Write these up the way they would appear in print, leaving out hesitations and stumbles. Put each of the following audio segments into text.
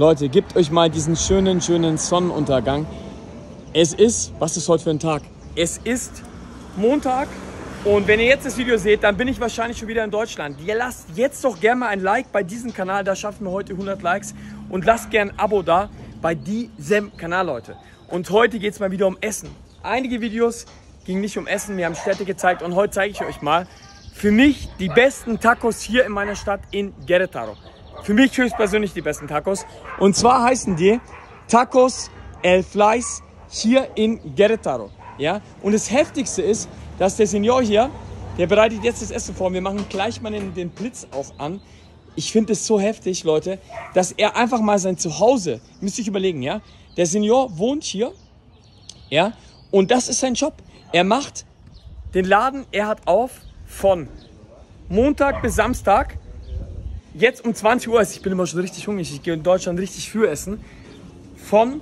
Leute, gebt euch mal diesen schönen Sonnenuntergang. Es ist, was ist heute für ein Tag? Es ist Montag und wenn ihr jetzt das Video seht, dann bin ich wahrscheinlich schon wieder in Deutschland. Ihr lasst jetzt doch gerne mal ein Like bei diesem Kanal, da schaffen wir heute 100 Likes. Und lasst gerne ein Abo da bei diesem Kanal, Leute. Und heute geht es mal wieder um Essen. Einige Videos gingen nicht um Essen, wir haben Städte gezeigt und heute zeige ich euch mal für mich die besten Tacos hier in meiner Stadt in Querétaro. Für mich höchstpersönlich die besten Tacos. Und zwar heißen die Tacos El Fleisch hier in Querétaro. Ja? Und das Heftigste ist, dass der Senior hier, der bereitet jetzt das Essen vor. Wir machen gleich mal den Blitz auch an. Ich finde es so heftig, Leute, dass er einfach mal sein Zuhause, müsst ihr euch überlegen, ja? Der Senior wohnt hier, ja? Und das ist sein Job. Er macht den Laden, er hat auf von Montag bis Samstag. Jetzt um 20 Uhr, ich bin immer schon richtig hungrig, ich gehe in Deutschland richtig für essen. Von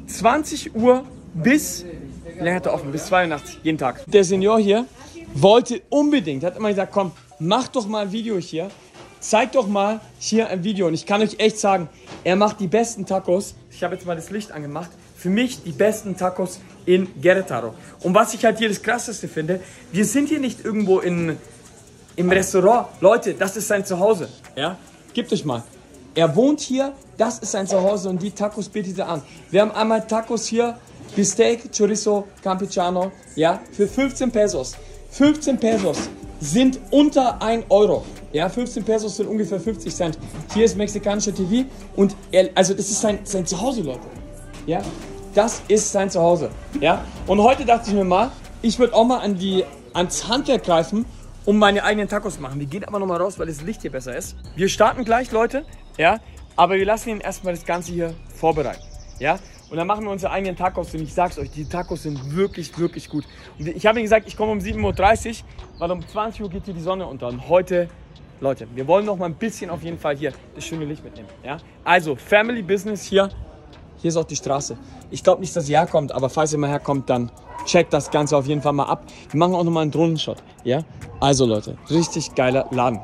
20 Uhr bis, wie lange hat er offen? Bis 82, jeden Tag. Der Senior hier wollte unbedingt, hat immer gesagt, komm, mach doch mal ein Video hier. Zeig doch mal hier ein Video. Und ich kann euch echt sagen, er macht die besten Tacos. Ich habe jetzt mal das Licht angemacht. Für mich die besten Tacos in Querétaro. Und was ich halt hier das Krasseste finde, wir sind hier nicht irgendwo im Restaurant. Leute, das ist sein Zuhause. Ja? Gebt euch mal. Er wohnt hier, das ist sein Zuhause und die Tacos bietet er an. Wir haben einmal Tacos hier, Bistec, Chorizo, Campechano, ja, für 15 Pesos. 15 Pesos sind unter 1 Euro. Ja, 15 Pesos sind ungefähr 50 Cent. Hier ist mexikanische TV und also das ist sein Zuhause, Leute. Ja, das ist sein Zuhause. Ja, und heute dachte ich mir mal, ich würde auch mal ans Handwerk greifen und meine eigenen Tacos machen. Wir gehen aber noch mal raus, weil das Licht hier besser ist. Wir starten gleich, Leute. Ja, aber wir lassen ihn erstmal das Ganze hier vorbereiten. Ja, und dann machen wir unsere eigenen Tacos und ich sag's euch, die Tacos sind wirklich, wirklich gut. Und ich habe ihm gesagt, ich komme um 7:30 Uhr, weil um 20 Uhr geht hier die Sonne unter. Und heute, Leute, wir wollen noch mal ein bisschen auf jeden Fall hier das schöne Licht mitnehmen. Ja? Also, Family Business hier. Hier ist auch die Straße. Ich glaube nicht, dass ihr herkommt, aber falls ihr mal herkommt, dann checkt das Ganze auf jeden Fall mal ab. Wir machen auch noch mal einen Drohnenshot. Ja? Also, Leute, richtig geiler Laden.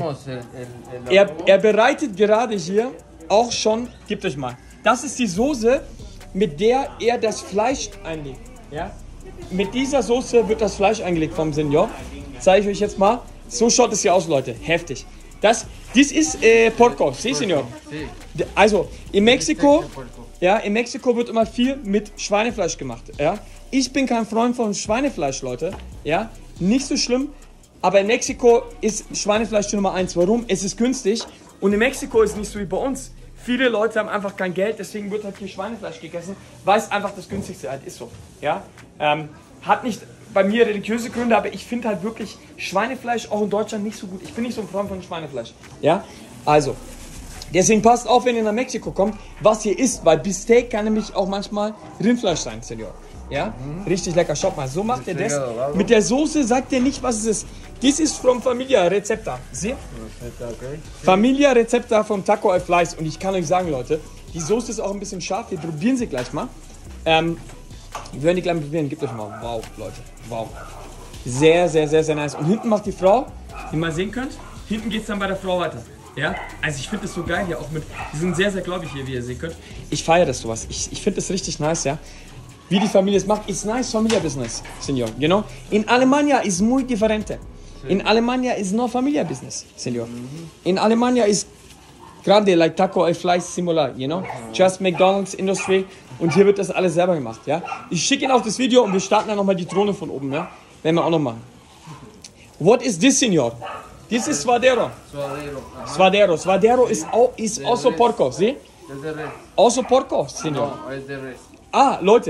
Er bereitet gerade hier auch schon, gebt euch mal, das ist die Soße, mit der er das Fleisch einlegt. Ja? Mit dieser Soße wird das Fleisch eingelegt vom Senior. Zeige ich euch jetzt mal. So schaut es hier aus, Leute. Heftig. Das ist Porco, sí, Senior. Also in Mexiko wird immer viel mit Schweinefleisch gemacht. Ja? Ich bin kein Freund von Schweinefleisch, Leute. Ja? Nicht so schlimm. Aber in Mexiko ist Schweinefleisch die Nummer 1. Warum? Es ist günstig. Und in Mexiko ist es nicht so wie bei uns. Viele Leute haben einfach kein Geld, deswegen wird halt hier Schweinefleisch gegessen, weil es einfach das günstigste halt ist so. Ja? Hat nicht bei mir religiöse Gründe, aber ich finde halt wirklich Schweinefleisch auch in Deutschland nicht so gut. Ich bin nicht so ein Freund von Schweinefleisch. Ja? Also, deswegen passt auf, wenn ihr nach Mexiko kommt, was hier isst, weil Bistec kann nämlich auch manchmal Rindfleisch sein, Senior. Ja? Richtig lecker, schaut mal, so macht er das. Mit der Soße sagt er nicht, was es ist. This is from Familia Recepta. Sie? Okay. Familia Recepta vom Taco El Fleisch. Und ich kann euch sagen, Leute, die Soße ist auch ein bisschen scharf. Wir probieren sie gleich mal. Wir werden die gleich mal probieren. Gebt euch mal. Wow, Leute. Wow. Sehr, sehr, sehr, sehr nice. Und hinten macht die Frau, wie ihr mal sehen könnt, hinten geht es dann bei der Frau weiter. Ja? Also ich finde das so geil hier auch mit. Die sind sehr, sehr gläubig hier, wie ihr sehen könnt. Ich feiere das sowas. Ich finde das richtig nice, ja. Wie die Familie es macht, ist nice Familia Business, Senor. You know? In Alemania ist muy diferente. In Alemania is no familia business, Senor. In Alemania is grande like Taco El Fleisch similar, you know? Just McDonald's Industry. Und hier wird das alles selber gemacht, ja? Ich schicke Ihnen auch das Video und wir starten dann nochmal die Drohne von oben, ja? Werden wir auch noch machen. What is this, Senor? This is Suadero. Suadero. Suadero is also porco, see? Also porco, Senor. Ah, Leute.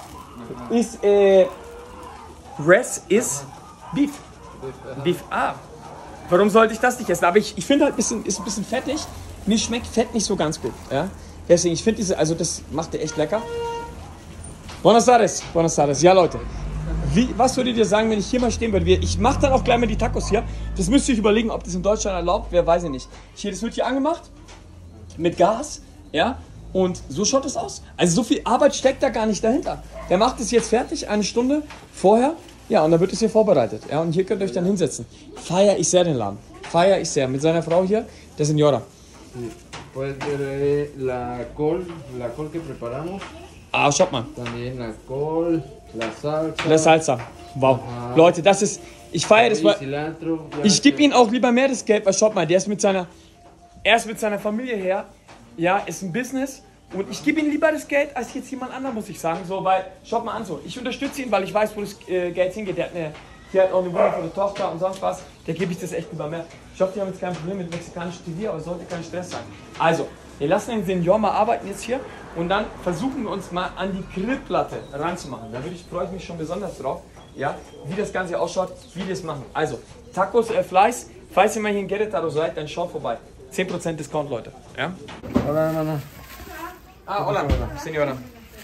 Res is beef. Beef. Ah. Warum sollte ich das nicht essen? Aber ich finde halt, ist ein bisschen fettig. Mir schmeckt Fett nicht so ganz gut. Ja? Deswegen, ich finde also das macht er echt lecker. Buenas tardes. Buenas tardes. Ja, Leute. Was würdet ihr sagen, wenn ich hier mal stehen würde? Ich mache dann auch gleich mal die Tacos hier. Das müsst ihr euch überlegen, ob das in Deutschland erlaubt wäre, weiß ich nicht. Das wird hier angemacht. Mit Gas. Ja. Und so schaut es aus. Also so viel Arbeit steckt da gar nicht dahinter. Der macht es jetzt fertig, 1 Stunde vorher. Ja, und dann wird es hier vorbereitet. Ja, und hier könnt ihr euch dann hinsetzen. Feier ich sehr den Laden. Feier ich sehr. Mit seiner Frau hier, der Senora. Puedes ver la col que preparamos. Ah, schaut mal. También la col, la salsa. La Salsa. Wow. Aha. Leute, das ist, ich feiere das, weil Cilantro. Ja, ich gebe ihm auch lieber mehr das Geld, weil schaut mal, er ist mit seiner Familie her, ja, ist ein Business und ich gebe ihm lieber das Geld als jetzt jemand anderem, muss ich sagen, so, weil, schaut mal an, so, ich unterstütze ihn, weil ich weiß, wo das Geld hingeht, der hat auch eine wundervolle Tochter und sonst was, der gebe ich das echt lieber mehr. Ich hoffe, die haben jetzt kein Problem mit mexikanischem TV, aber es sollte kein Stress sein. Also, wir lassen den Senior mal arbeiten jetzt hier und dann versuchen wir uns mal an die Grillplatte ranzumachen. Da freue ich mich schon besonders drauf, ja, wie das Ganze ausschaut, wie wir es machen. Also, Tacos Fleiß, falls ihr mal hier in Querétaro seid, dann schaut vorbei. 10% Discount, Leute. Ja? Hola, hermano. Ah, hola, señora.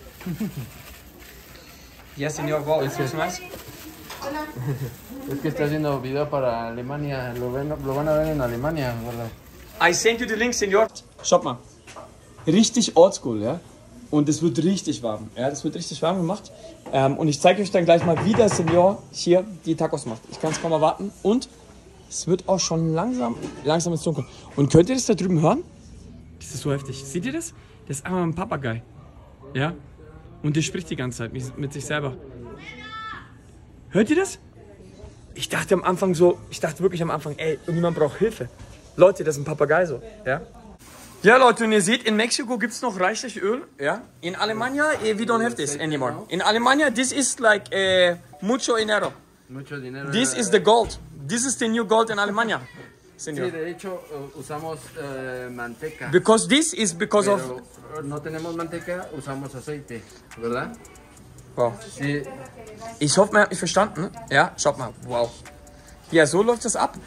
Ja, señor, wow, ist das nice? Es que está haciendo video para Alemania. Lo van a ver en Alemania, ¿verdad? I send you the link, señor. Schaut mal. Richtig oldschool, ja? Und es wird richtig warm. Ja, das wird richtig warm gemacht. Und ich zeige euch dann gleich mal, wie der Senior hier die Tacos macht. Ich kann es kaum erwarten. Und es wird auch schon langsam ins Dunkel. Und könnt ihr das da drüben hören? Das ist so heftig. Seht ihr das? Das ist einmal ein Papagei. Ja? Und der spricht die ganze Zeit mit sich selber. Hört ihr das? Ich dachte wirklich am Anfang, ey, irgendjemand braucht Hilfe. Leute, das ist ein Papagei so. Ja? Ja, Leute, und ihr seht, in Mexiko gibt es noch reichlich Öl. Ja? In Alemania, we don't have this anymore. In Alemania, this is like mucho dinero. Mucho dinero. This is the gold. This is the new gold in Alemania. Señor. Sí, de hecho, usamos manteca. Because this is because of... Pero no tenemos manteca, usamos aceite, ¿verdad? Wow. Sí. Ich hoffe, man hat mich verstanden. Ja, schaut mal. Wow. Ja, so läuft das ab.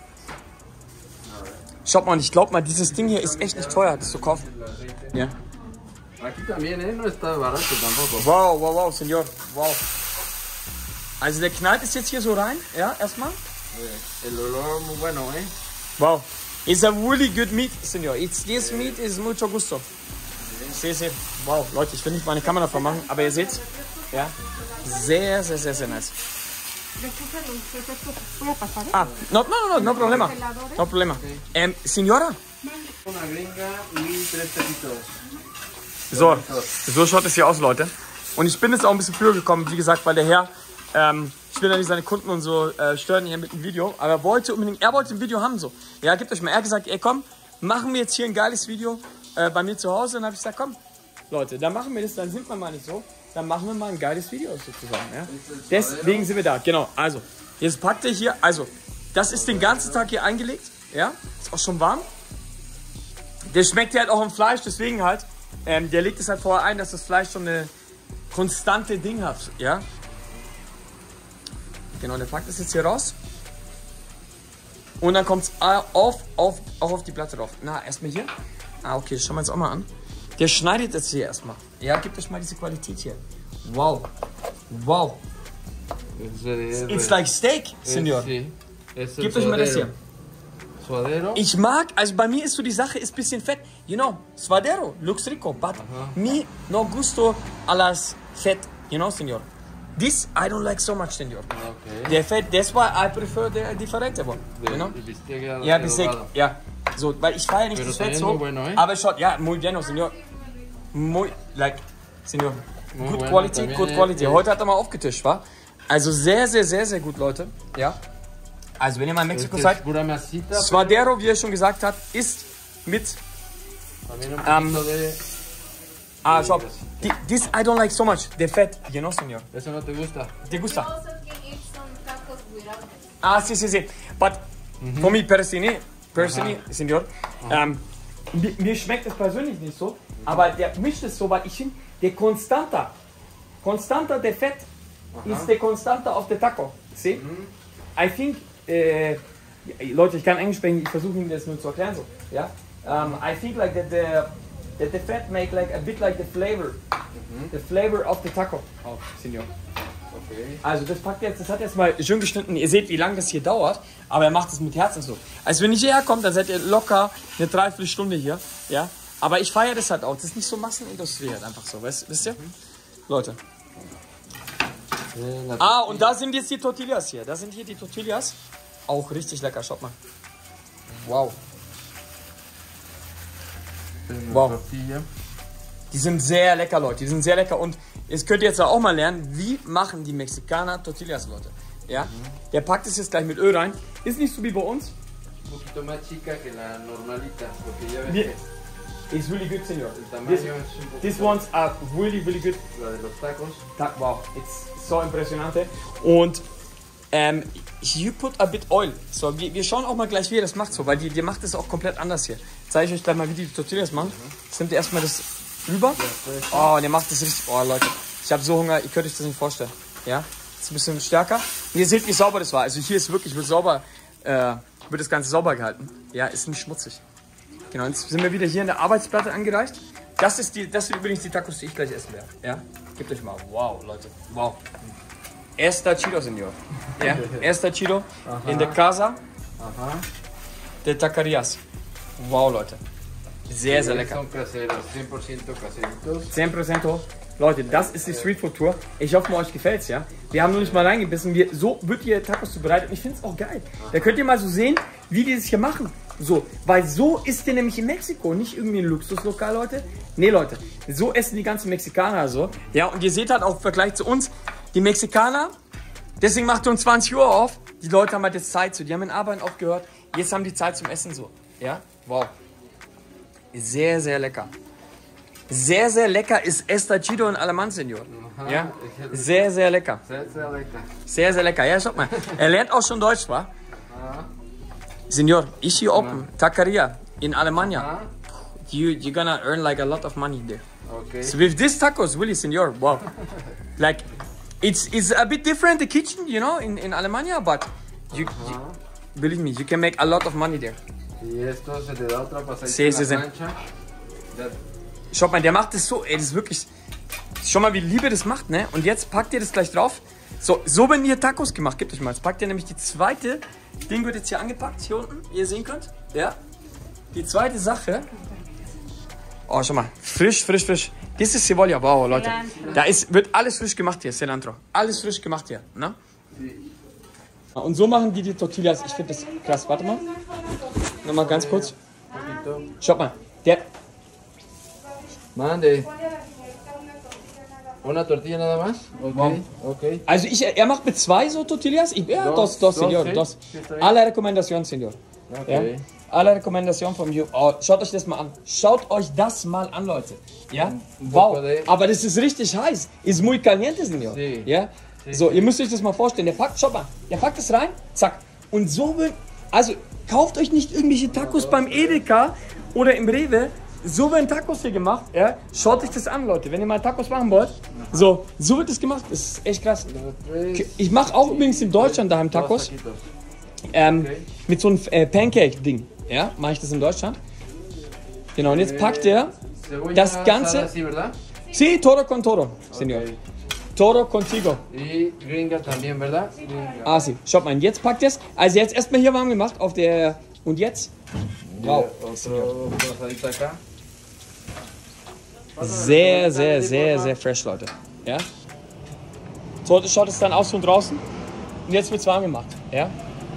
Schaut mal, ich glaube mal, dieses Ding hier ist echt nicht teuer, das zu kaufen. Ja. Aquí también, no está barato tampoco. Wow, wow, wow, Señor. Wow. Also der knallt es jetzt hier so rein, ja, erstmal. El olor muy bueno, Wow. It's a really good meat, Señor. This meat is mucho gusto. Sí, sí. Wow, Leute, ich will nicht meine Kamera vermachen, aber ihr seht's. Ja. Sehr, sehr, sehr, sehr nice. Ah, no problema. No problema. Señora. Una gringa y 3 pesitos. So schaut es hier aus, Leute. Und ich bin jetzt auch ein bisschen früher gekommen, wie gesagt, weil der Herr, ich will ja nicht seine Kunden und so stören hier mit dem Video, aber er wollte ein Video haben, so. Ja, gebt euch mal, er hat gesagt, ey komm, machen wir jetzt hier ein geiles Video bei mir zu Hause. Und dann habe ich gesagt, komm, Leute, dann machen wir das, dann sind wir mal nicht so. Dann machen wir mal ein geiles Video sozusagen, ja. Deswegen sind wir da, genau. Also, jetzt packt ihr hier, also, das ist den ganzen Tag hier eingelegt, ja. Ist auch schon warm. Der schmeckt ja halt auch im Fleisch, deswegen halt, der legt es halt vorher ein, dass das Fleisch schon eine konstante Ding hat, ja. Genau, der packt es jetzt hier raus. Und dann kommt es auch auf die Platte drauf. Na, erstmal hier. Ah, okay, das schauen wir uns auch mal an. Der schneidet das hier erstmal. Ja, gebt euch mal diese Qualität hier. Wow. Wow. It's like steak, Señor. Gebt euch mal das hier. Suadero. Ich mag, also bei mir ist so die Sache, ist ein bisschen fett. You know, suadero looks rico, but me no gusto a las fett. You know, Señor. This I don't like so much, Señor. Okay. Der fett, that's why I prefer the differente one. You know? Ja, Bistec, ja. So, weil ich feiere nicht das Fett so. Bueno, aber schaut, ja, muy bueno, Señor. Muy, like, Señor. Good bueno, quality, good quality. Heute hat er mal aufgetischt, wa? Also sehr, sehr, sehr, sehr gut, Leute. Ja. Also wenn ihr mal in Mexiko seid, Suadero, wie er schon gesagt hat, ist mit schau, this I don't like so much, the fat, you know, Señor. Eso no te gusta. ¿Te gusta? Also can eat some tacos without it. Ah, sí, sí, sí. But for me personally, Señor, mir schmeckt es persönlich nicht so, aber der mischt es so, weil ich finde, der Constanta der Fett ist der Constanta of the taco. See? I think, Leute, ich kann Englisch sprechen, ich versuche Ihnen das nur zu erklären so. Ja? I think like that the fat make like a bit like the flavor of the taco. Oh, Señor. Okay. Also das packt jetzt, das hat jetzt mal schön geschnitten. Ihr seht, wie lange das hier dauert, aber er macht es mit Herzen so. Also wenn ich hierher komme, dann seid ihr locker eine Dreiviertelstunde hier, ja. Aber ich feiere das halt auch. Das ist nicht so Massenindustrie halt einfach so, wisst ihr? Leute. Ah, und da sind jetzt die Tortillas hier. Da sind hier die Tortillas. Auch richtig lecker, schaut mal. Wow. Wow. Tortilla. Die sind sehr lecker, Leute. Die sind sehr lecker. Und jetzt könnt ihr jetzt auch mal lernen, wie machen die Mexikaner Tortillas, Leute. Ja? Der packt es jetzt gleich mit Öl rein. Ist nicht so wie bei uns. Un poquito más chica que la normalita, porque ya ves Wir- que It's really good, senor. el tamaño This, es un poquito these ones are really, really good. la de los tacos. Wow, it's so impressionante. Und you put a bit oil. So, wir schauen auch mal gleich, wie ihr das macht, so, weil die macht es auch komplett anders hier. Zeige ich euch gleich mal, wie die Tortillas machen. Jetzt nimmt ihr erstmal das rüber. Oh, der macht das richtig. Oh, Leute, ich habe so Hunger, ihr könnt euch das nicht vorstellen. Ja, ist ein bisschen stärker. Und ihr seht, wie sauber das war. Also hier ist wirklich, wird sauber, wird das Ganze sauber gehalten. Ja, ist nicht schmutzig. Genau, jetzt sind wir wieder hier in der Arbeitsplatte angereicht. Das sind übrigens die Tacos, die ich gleich essen werde. Ja, gebt euch mal. Wow, Leute, wow. Esta chido, Senor. Ja, esta chido in der Casa Ajá. de Taquerias. Wow, Leute. Sehr, sehr lecker. Son caseros, 100% caseritos. 10% Leute, das ist die Streetfood-Tour. Ich hoffe, euch gefällt's, ja. Wir haben noch nicht mal reingebissen. So wird ihr Tacos zubereitet. Und ich finde es auch geil. Da könnt ihr mal so sehen, wie die das hier machen. So, weil so ist der nämlich in Mexiko. Nicht irgendwie ein Luxuslokal, Leute. Nee, Leute. So essen die ganzen Mexikaner so. Ja, und ihr seht halt auch im Vergleich zu uns, die Mexikaner, deswegen macht ihr um 20 Uhr auf. Die Leute haben halt jetzt Zeit so. Die haben in Arbeiten auch gehört. Jetzt haben die Zeit zum Essen so. Ja, wow. Sehr, sehr lecker. Sehr, sehr lecker ist Esta Chido in Alemán, Senor. Aha. Ja, sehr, sehr lecker. Sehr lecker. Sehr, sehr lecker. Ja, schaut mal. Er lernt auch schon Deutsch, wa? Senor, ich hier open, Taqueria in Alemania. Ah, You're gonna earn like a lot of money there. okay. So with these tacos, really, Senor, wow. Like, it's a bit different, the kitchen, you know, in Alemania, but you, believe me, you can make a lot of money there. Y esto se le da otra pasadita Sí, en sí, sí. la plancha. Ya- Schaut mal, der macht das so, ey, das ist wirklich... Schau mal, wie Liebe das macht, ne? Und jetzt packt ihr das gleich drauf. So werden hier Tacos gemacht, gebt euch mal. Jetzt packt ihr nämlich die zweite... Ding wird jetzt hier angepackt, hier unten, wie ihr sehen könnt. Ja. Die zweite Sache... Oh, schau mal, frisch, frisch, frisch. Das ist Cebolla, wow, Leute. Wird alles frisch gemacht hier, Cilantro. Alles frisch gemacht hier, ne? Und so machen die Tortillas. Ich finde das krass. Warte mal. Nochmal ganz kurz. Schaut mal, der... Mande. Una tortilla nada más. Ok, Wow. ok. Also er macht mit 2 so Tortillas. Dos, Senor, sí. dos. Sí, está bien. A la recomendación, Senor. Ok. Ja? A la recomendación from you. Oh, schaut euch das mal an. Schaut euch das mal an, Leute. Ja? Wow. Aber das ist richtig heiß. Ist muy caliente, Senor. Sí. Ja? So, ihr müsst euch das mal vorstellen. Schaut mal, der packt es rein, zack. Und so wird, also kauft euch nicht irgendwelche Tacos beim Edeka oder im Rewe. So werden Tacos hier gemacht. Ja? Schaut euch das an, Leute. Wenn ihr mal Tacos machen wollt, so wird das gemacht. Das ist echt krass. Ich mache auch übrigens in Deutschland daheim Tacos. Mit so einem Pancake-Ding. Ja, mache ich das in Deutschland. Genau, und jetzt packt er das Ganze. Así, ¿verdad? Sí, toro con toro, Senor. Ok. Toro contigo. Y gringa también, ¿verdad? Gringa. Ah, sí. Schaut mal, jetzt packt er es. Also jetzt erstmal hier warm gemacht auf der... Und jetzt? Wow. Otro pasadita acá. Sehr, sehr, sehr, sehr fresh, Leute. Ja? So schaut es dann aus von draußen. Und jetzt wird es warm gemacht. Ja?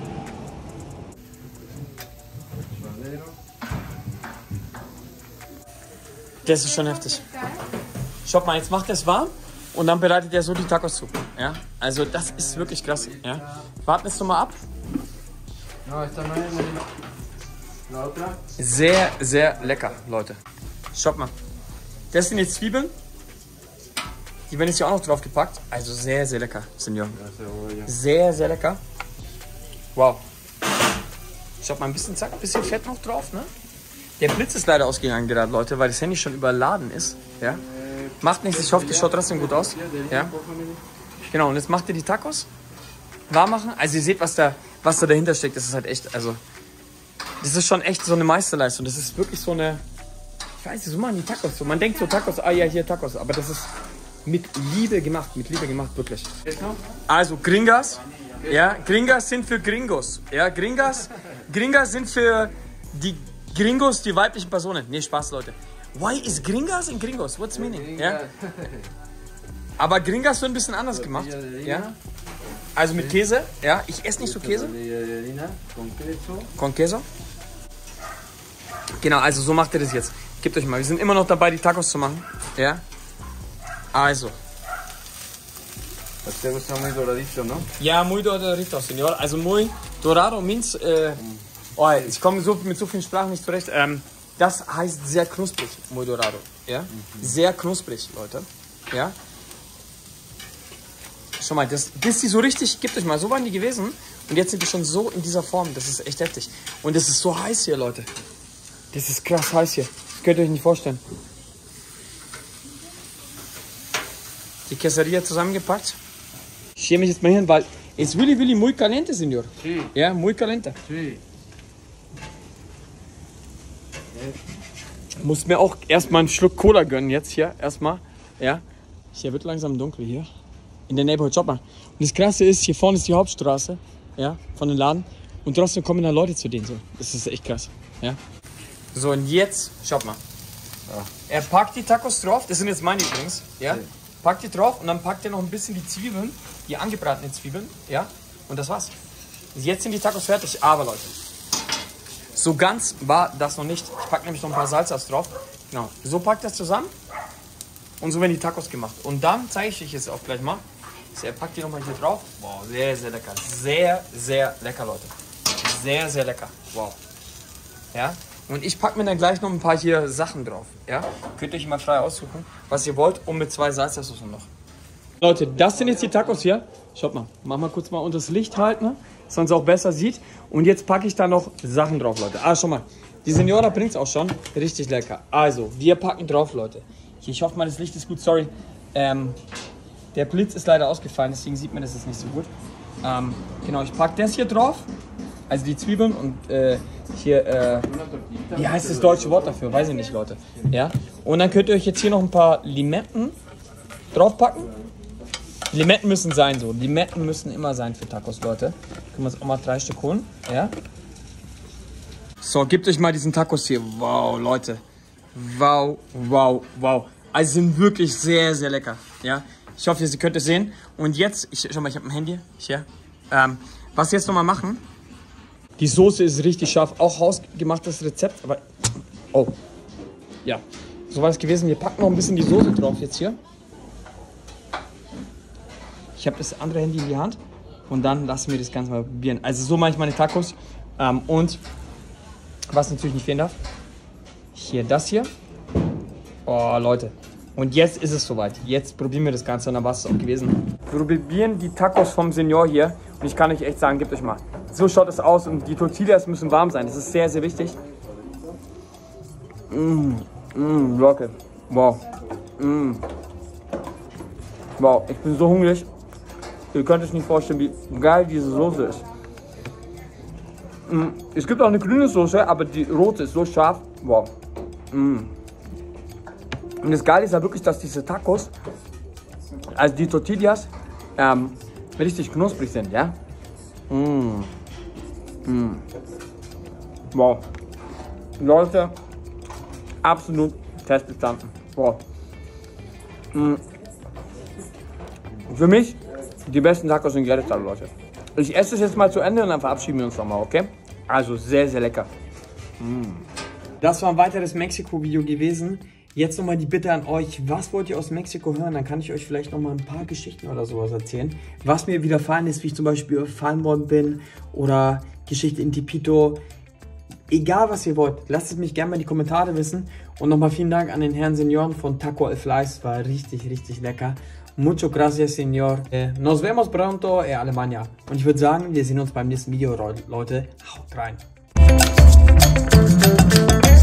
Das ist schon heftig. Schaut mal, jetzt macht er es warm und dann bereitet er so die Tacos zu. Ja? Also das ist wirklich krass. Ja? Warten wir es nochmal ab. No, esta no es la otra. Sehr, sehr lecker, Leute. Schaut mal. Das sind jetzt Zwiebeln. Die werden jetzt hier auch noch drauf gepackt. Also sehr, sehr lecker, Senor. La cebolla. Sehr, sehr lecker. Wow. Schaut mal, ein bisschen, zack, ein bisschen Fett noch drauf, ne? Der Blitz ist leider ausgegangen gerade, Leute, weil das Handy schon überladen ist. Ja? Macht nichts, ich hoffe, das schaut trotzdem gut aus. Ja? Genau, und jetzt macht ihr die Tacos. Warm machen. Also ihr seht, was da dahinter steckt. Das ist halt echt, also... Das ist schon echt so eine Meisterleistung. Das ist wirklich so eine... Ich weiß nicht, so machen die Tacos. So, man denkt so Tacos, ah ja, hier Tacos. Aber das ist mit Liebe gemacht, wirklich. Also Gringas. Ja, Gringas sind für Gringos. Ja, Gringas sind für die Gringos, die weiblichen Personen. Nee, Spaß, Leute. Why is Gringas in Gringos? What's the meaning? Ja? Aber Gringas wird ein bisschen anders gemacht. Ja? Also mit Käse. Ja, ich esse nicht so Käse. Tortilla de harina con queso. Con queso. Genau, also so macht ihr das jetzt. Gebt euch mal, wir sind immer noch dabei, die Tacos zu machen. Ja? Also. Das te gusta muy doradito, ¿no? Ja, muy dorado, Senor. Also muy dorado means, ich komme mit so vielen Sprachen nicht zurecht. Das heißt sehr knusprig, muy dorado. Ja? Sehr knusprig, Leute. Ja? Schau mal, bis die so richtig, gebt euch mal, so waren die gewesen. Und jetzt sind die schon so in dieser Form. Das ist echt heftig. Und es ist so heiß hier, Leute. Das ist krass heiß hier. Das könnt ihr euch nicht vorstellen. Die Quesadilla zusammengepackt. Ich schäme mich jetzt mal hin, weil es really muy caliente, Senor. Sí. Ja, muy caliente. Sí. Muss mir auch erstmal einen Schluck Cola gönnen jetzt hier. Erstmal. Ja. Hier wird langsam dunkel hier. In der Neighborhood, schaut mal. Und das Krasse ist, hier vorne ist die Hauptstraße. Ja, von den Laden. Und trotzdem kommen da Leute zu denen so. Das ist echt krass. Ja. So, und jetzt, schaut mal. Ja. Er packt die Tacos drauf. Das sind jetzt meine übrigens. Ja. Ja. Packt die drauf und dann packt er noch ein bisschen die Zwiebeln. Die angebratenen Zwiebeln. Ja. Und das war's. Jetzt sind die Tacos fertig. Aber Leute, so ganz war das noch nicht. Ich packe nämlich noch ein paar Salsas drauf. Genau. So packt er es zusammen. Und so werden die Tacos gemacht. Und dann zeige ich euch jetzt auch gleich mal. Also er packt die nochmal hier drauf. Wow, sehr, sehr lecker. Sehr, sehr lecker, Leute. Sehr, sehr lecker. Wow. Ja. Und ich packe mir dann gleich noch ein paar hier Sachen drauf. Ja. Könnt ihr euch mal frei aussuchen, was ihr wollt. Und mit 2 Salsa-Soßen noch. Leute, das sind jetzt die Tacos hier. Schaut mal. Mach mal kurz mal unter das Licht halten, ne? Sonst auch besser sieht. Und jetzt packe ich da noch Sachen drauf, Leute. Ah, schau mal. Die Senora bringt es auch schon. Richtig lecker. Also, wir packen drauf, Leute. Ich hoffe mal, das Licht ist gut. Sorry. Der Blitz ist leider ausgefallen, deswegen sieht man das jetzt nicht so gut. Genau, ich packe das hier drauf. Also die Zwiebeln und hier, wie heißt das deutsche Wort dafür? Weiß ich nicht, Leute. Ja. Und dann könnt ihr euch jetzt hier noch ein paar Limetten draufpacken. Limetten müssen sein so. Limetten müssen immer sein für Tacos, Leute. Können wir uns auch mal 3 Stück holen. Ja. So, gebt euch mal diesen Tacos hier. Wow, Leute. Wow, wow, wow. Also sind wirklich sehr, sehr lecker. Ja. Ich hoffe, ihr könnt es sehen. Und jetzt, schau mal, ich habe ein Handy. Hier. Was wir jetzt nochmal machen. Die Soße ist richtig scharf. Auch hausgemachtes Rezept. Aber, oh. Ja. So war es gewesen. Wir packen noch ein bisschen die Soße drauf jetzt hier. Ich habe das andere Handy in die Hand. Und dann lassen wir das Ganze mal probieren. Also so mache ich meine Tacos. Und was natürlich nicht fehlen darf. Hier das hier. Oh, Leute. Und jetzt ist es soweit. Jetzt probieren wir das Ganze und dann war es auch gewesen. Wir probieren die Tacos vom Senor hier. Und ich kann euch echt sagen, gebt euch mal. So schaut es aus und die Tortillas müssen warm sein. Das ist sehr, sehr wichtig. Leute. Wow. Wow, ich bin so hungrig. Ihr könnt euch nicht vorstellen, wie geil diese Soße ist. Es gibt auch eine grüne Soße, aber die rote ist so scharf. Wow. Und das Geile ist ja wirklich, dass diese Tacos, also die Tortillas, richtig knusprig sind, ja? Wow. Leute, absolut Test bestanden. Wow. Für mich die besten Tacos in Querétaro, Leute. Ich esse es jetzt mal zu Ende und dann verabschieden wir uns nochmal, okay? Also sehr, sehr lecker. Das war ein weiteres Mexiko-Video gewesen. Jetzt nochmal die Bitte an euch, was wollt ihr aus Mexiko hören? Dann kann ich euch vielleicht nochmal ein paar Geschichten oder sowas erzählen. Was mir widerfahren ist, wie ich zum Beispiel überfallen worden bin oder Geschichte in Tepito. Egal was ihr wollt, lasst es mich gerne mal in die Kommentare wissen. Und nochmal vielen Dank an den Herrn Senor von Taco El Fleiß, war richtig, richtig lecker. Mucho gracias, Senor. Nos vemos pronto en Alemania. Und ich würde sagen, wir sehen uns beim nächsten Video, Leute. Haut rein.